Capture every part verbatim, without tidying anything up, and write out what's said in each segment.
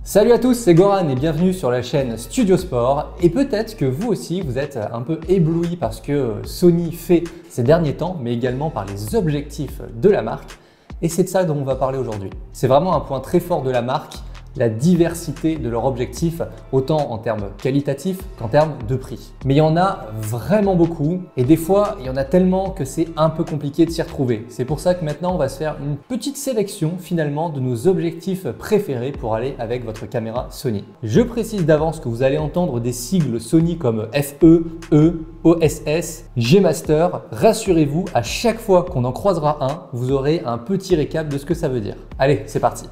Salut à tous, c'est Goran et bienvenue sur la chaîne Studio Sport. Et peut-être que vous aussi vous êtes un peu ébloui par ce que Sony fait ces derniers temps, mais également par les objectifs de la marque. Et c'est de ça dont on va parler aujourd'hui. C'est vraiment un point très fort de la marque, la diversité de leurs objectifs, autant en termes qualitatifs qu'en termes de prix. Mais il y en a vraiment beaucoup et des fois, il y en a tellement que c'est un peu compliqué de s'y retrouver. C'est pour ça que maintenant, on va se faire une petite sélection finalement de nos objectifs préférés pour aller avec votre caméra Sony. Je précise d'avance que vous allez entendre des sigles Sony comme F E, E, O S S, G Master. Rassurez-vous, à chaque fois qu'on en croisera un, vous aurez un petit récap de ce que ça veut dire. Allez, c'est parti!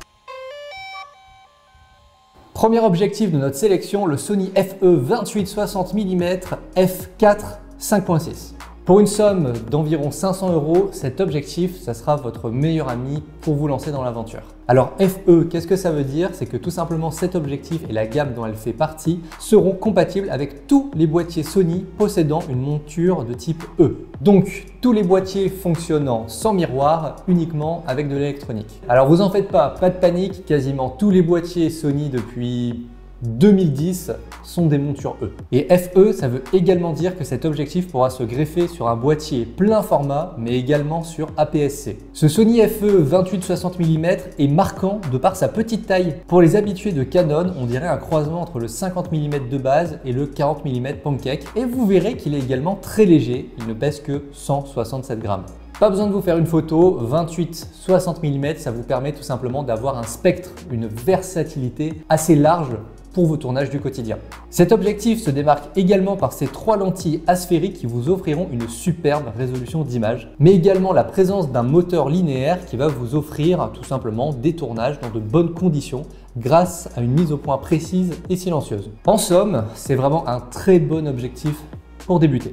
Premier objectif de notre sélection, le Sony F E vingt-huit soixante millimètres f quatre cinq point six. Pour une somme d'environ cinq cents euros, cet objectif, ça sera votre meilleur ami pour vous lancer dans l'aventure. Alors F E, qu'est-ce que ça veut dire? C'est que tout simplement cet objectif et la gamme dont elle fait partie seront compatibles avec tous les boîtiers Sony possédant une monture de type E. Donc tous les boîtiers fonctionnant sans miroir, uniquement avec de l'électronique. Alors vous en faites pas, pas de panique, quasiment tous les boîtiers Sony depuis deux mille dix sont des montures E. Et F E, ça veut également dire que cet objectif pourra se greffer sur un boîtier plein format, mais également sur A P S C. Ce Sony F E vingt-huit soixante millimètres est marquant de par sa petite taille. Pour les habitués de Canon, on dirait un croisement entre le cinquante millimètres de base et le quarante millimètres Pancake. Et vous verrez qu'il est également très léger, il ne pèse que cent soixante-sept grammes. Pas besoin de vous faire une photo, vingt-huit soixante millimètres, ça vous permet tout simplement d'avoir un spectre, une versatilité assez large pour vos tournages du quotidien. Cet objectif se démarque également par ces trois lentilles asphériques qui vous offriront une superbe résolution d'image, mais également la présence d'un moteur linéaire qui va vous offrir tout simplement des tournages dans de bonnes conditions grâce à une mise au point précise et silencieuse. En somme, c'est vraiment un très bon objectif pour débuter.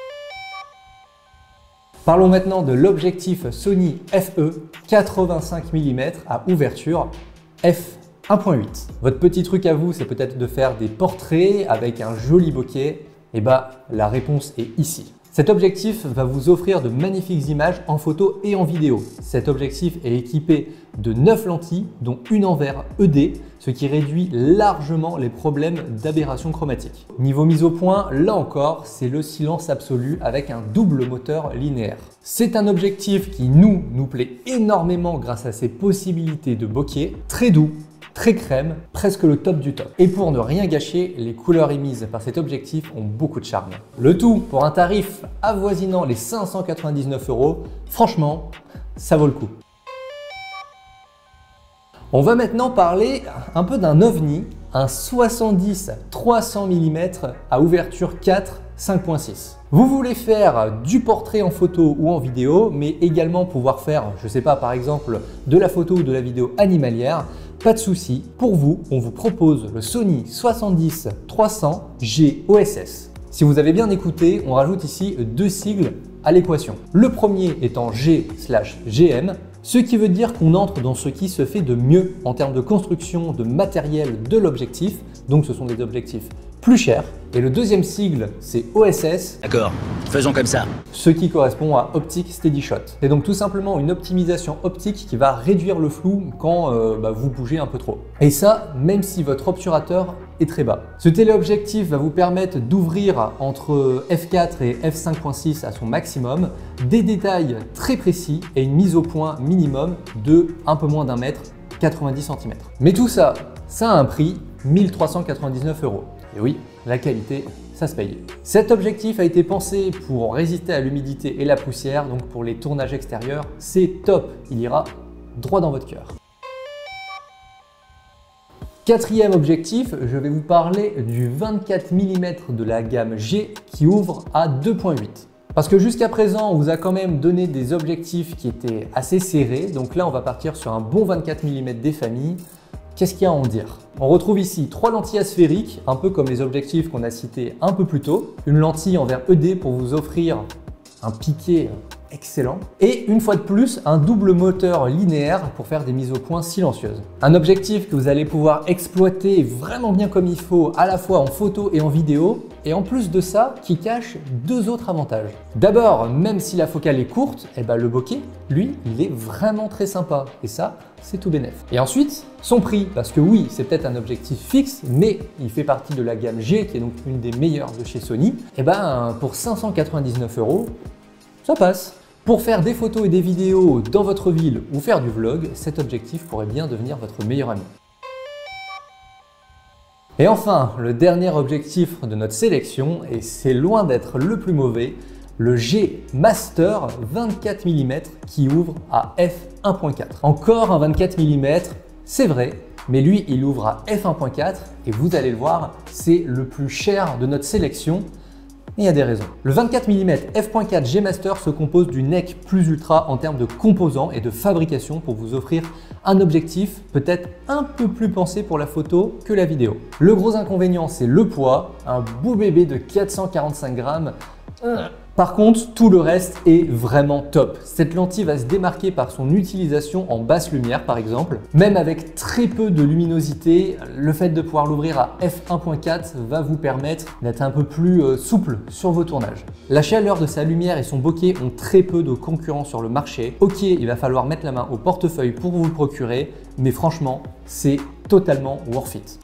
Parlons maintenant de l'objectif Sony F E quatre-vingt-cinq millimètres à ouverture f un point huit. Votre petit truc à vous, c'est peut-être de faire des portraits avec un joli bokeh. Et bah, la réponse est ici. Cet objectif va vous offrir de magnifiques images en photo et en vidéo. Cet objectif est équipé de neuf lentilles, dont une en verre E D, ce qui réduit largement les problèmes d'aberration chromatique. Niveau mise au point, là encore, c'est le silence absolu avec un double moteur linéaire. C'est un objectif qui nous, nous plaît énormément grâce à ses possibilités de bokeh, très doux, très crème, presque le top du top. Et pour ne rien gâcher, les couleurs émises par cet objectif ont beaucoup de charme. Le tout pour un tarif avoisinant les cinq cent quatre-vingt-dix-neuf euros. Franchement, ça vaut le coup. On va maintenant parler un peu d'un ovni, un soixante-dix trois cents millimètres à ouverture quatre cinq point six. Vous voulez faire du portrait en photo ou en vidéo, mais également pouvoir faire, je sais pas, par exemple, de la photo ou de la vidéo animalière. Pas de souci, pour vous, on vous propose le Sony soixante-dix trois cents G O S S. Si vous avez bien écouté, on rajoute ici deux sigles à l'équation. Le premier étant G slash G M, ce qui veut dire qu'on entre dans ce qui se fait de mieux en termes de construction de matériel de l'objectif, donc ce sont des objectifs plus chers. Et le deuxième sigle, c'est O S S. D'accord, faisons comme ça. Ce qui correspond à Optic Steady Shot. C'est donc tout simplement une optimisation optique qui va réduire le flou quand euh, bah, vous bougez un peu trop. Et ça, même si votre obturateur est très bas. Ce téléobjectif va vous permettre d'ouvrir entre f quatre et f cinq point six à son maximum, des détails très précis et une mise au point minimum de un peu moins d'un mètre, quatre-vingt-dix centimètres. Mais tout ça, ça a un prix, mille trois cent quatre-vingt-dix-neuf euros. Et oui, la qualité, ça se paye. Cet objectif a été pensé pour résister à l'humidité et la poussière, donc pour les tournages extérieurs, c'est top, il ira droit dans votre cœur. Quatrième objectif, je vais vous parler du vingt-quatre millimètres de la gamme G qui ouvre à deux point huit. Parce que jusqu'à présent, on vous a quand même donné des objectifs qui étaient assez serrés, donc là on va partir sur un bon vingt-quatre millimètres des familles. Qu'est-ce qu'il y a à en dire? On retrouve ici trois lentilles asphériques, un peu comme les objectifs qu'on a cités un peu plus tôt. Une lentille en verre E D pour vous offrir un piqué excellent. Et une fois de plus, un double moteur linéaire pour faire des mises au point silencieuses. Un objectif que vous allez pouvoir exploiter vraiment bien comme il faut, à la fois en photo et en vidéo. et en plus de ça, qui cache deux autres avantages. D'abord, même si la focale est courte, eh ben le bokeh, lui, il est vraiment très sympa. Et ça, c'est tout bénef. Et ensuite, son prix, parce que oui, c'est peut-être un objectif fixe, mais il fait partie de la gamme G, qui est donc une des meilleures de chez Sony. Et ben pour cinq cent quatre-vingt-dix-neuf euros, ça passe. Pour faire des photos et des vidéos dans votre ville ou faire du vlog, cet objectif pourrait bien devenir votre meilleur ami. Et enfin, le dernier objectif de notre sélection, et c'est loin d'être le plus mauvais, le G Master vingt-quatre millimètres qui ouvre à f un point quatre. Encore un vingt-quatre millimètres, c'est vrai, mais lui, il ouvre à f un point quatre et vous allez le voir, c'est le plus cher de notre sélection. Et il y a des raisons. Le vingt-quatre millimètres f point quatre G Master se compose du N E C plus ultra en termes de composants et de fabrication pour vous offrir un objectif peut-être un peu plus pensé pour la photo que la vidéo. Le gros inconvénient, c'est le poids, un beau bébé de quatre cent quarante-cinq grammes. Par contre, tout le reste est vraiment top. Cette lentille va se démarquer par son utilisation en basse lumière par exemple. Même avec très peu de luminosité, le fait de pouvoir l'ouvrir à f un point quatre va vous permettre d'être un peu plus euh, souple sur vos tournages. La chaleur de sa lumière et son bokeh ont très peu de concurrents sur le marché. Ok, il va falloir mettre la main au portefeuille pour vous le procurer, mais franchement, c'est totalement worth it.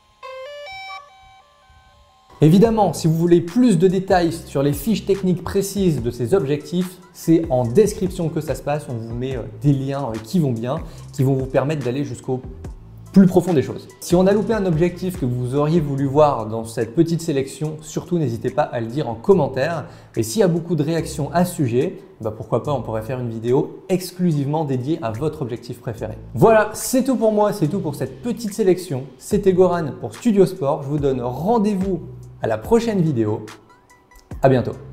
Évidemment, si vous voulez plus de détails sur les fiches techniques précises de ces objectifs, c'est en description que ça se passe. On vous met des liens qui vont bien, qui vont vous permettre d'aller jusqu'au plus profond des choses. Si on a loupé un objectif que vous auriez voulu voir dans cette petite sélection, surtout n'hésitez pas à le dire en commentaire. Et s'il y a beaucoup de réactions à ce sujet, bah pourquoi pas, on pourrait faire une vidéo exclusivement dédiée à votre objectif préféré. Voilà, c'est tout pour moi, c'est tout pour cette petite sélection. C'était Goran pour Studio Sport. Je vous donne rendez-vous à la prochaine vidéo. À bientôt.